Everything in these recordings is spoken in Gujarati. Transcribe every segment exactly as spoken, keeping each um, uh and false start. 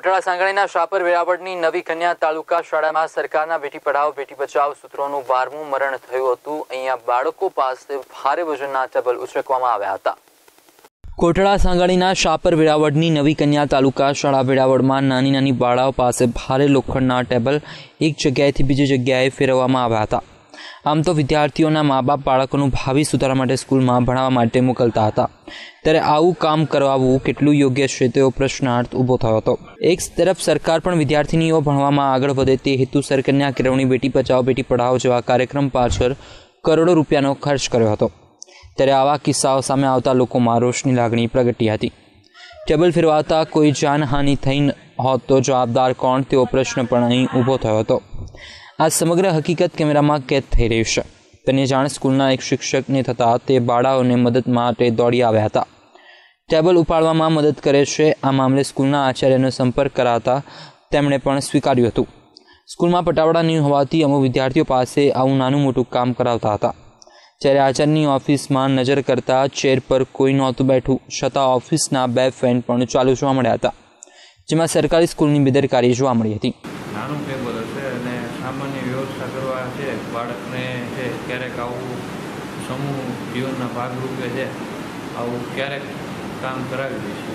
કોટડા સાંગાણીના શાપર વેરાવળની નવી કન્યા તાલુકા શાળામાં સરકારના બેટી પઢાઓ બેટી બચાવ સૂત્રોનું બારમું મરણ થયું હતું। અહીંયા બાળકો પાસે ભારે વજનના ટેબલ ઉચકવામાં આવ્યા હતા। કોટડા સાંગાણીના શાપર વેરાવળની નવી કન્યા તાલુકા શાળા વેરાવળમાં નાની નાની બાળાઓ પાસે ભારે લોખંડના ટેબલ એક જગ્યાએથી બીજી જગ્યાએ ફેરવવામાં આવ્યા હતા। આમ તો વિદ્યાર્થીઓના મા બાપ બાળકોનું ભાવિ સુધારા માટે સ્કૂલમાં ભણાવવા માટે મોકલતા હતા, ત્યારે આવું કામ કરાવવું કેટલું યોગ્ય છે તેવો પ્રશ્નાર્થ ઊભો થયો હતો। એક તરફ સરકાર પણ વિદ્યાર્થીનીઓ ભણવામાં આગળ વધે તે હેતુસર કન્યા કેળવણી, બેટી બચાવો બેટી પઢાઓ જેવા કાર્યક્રમ પાછળ કરોડો રૂપિયાનો ખર્ચ કર્યો હતો, ત્યારે આવા કિસ્સાઓ સામે આવતા લોકોમાં રોષની લાગણી પ્રગટી હતી। ટેબલ ફેરવાતા કોઈ જાનહાનિ થઈ હોત તો જવાબદાર કોણ તેવો પ્રશ્ન પણ અહીં ઊભો થયો હતો। આ સમગ્ર હકીકત કેમેરામાં કેદ થઈ રહી છે। તેની જાણ સ્કૂલના એક શિક્ષકને થતાં તે બાળાઓને મદદ માટે દોડી આવ્યા હતા। ટેબલ ઉપાડવામાં મદદ કરે છે। આ મામલે સ્કૂલના આચાર્યનો સંપર્ક કરાતા તેમણે પણ સ્વીકાર્યું હતું। સ્કૂલમાં પટાવડા નહીં હોવાથી અમુક વિદ્યાર્થીઓ પાસે આવું નાનું મોટું કામ કરાવતા હતા, જ્યારે આચાર્યની ઓફિસમાં નજર કરતા ચેર પર કોઈ નહોતું બેઠું, છતાં ઓફિસના બે ફેન પણ ચાલુ જોવા મળ્યા હતા, જેમાં સરકારી સ્કૂલની બેદરકારી જોવા મળી હતી। નાનું ટેબલ હશે અને સામાન્ય વ્યવસ્થા કરવા છે બાળકને છે, ક્યારેક આવું સમૂહ જીવનના ભાગરૂપે છે આવું ક્યારેક કામ કરાવી દઈશું।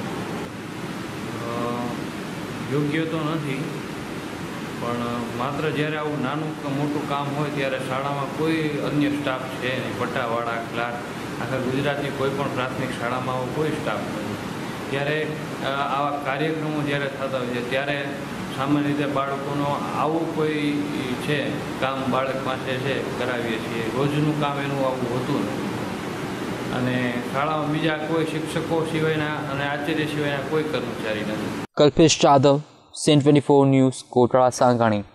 યોગ્ય તો નથી, પણ માત્ર જ્યારે આવું નાનું મોટું કામ હોય ત્યારે શાળામાં કોઈ અન્ય સ્ટાફ છે નહીં, પટ્ટાવાળા, ક્લાર્ક, આખા ગુજરાતની કોઈ પણ પ્રાથમિક શાળામાં આવો કોઈ સ્ટાફ નથી। ત્યારે આવા કાર્યક્રમો જ્યારે થતા હોય છે ત્યારે સામાન્ય રીતે બાળકોનો આવું કોઈ છે કામ બાળક પાસે છે કરાવીએ છીએ। રોજનું કામ એનું આવું હોતું નથી અને શાળામાં બીજા કોઈ શિક્ષકો સિવાયના અને આચાર્ય સિવાયના કોઈ કર્મચારી નથી। Kalpesh Jadav, CN twenty four news, Kotda Sangani.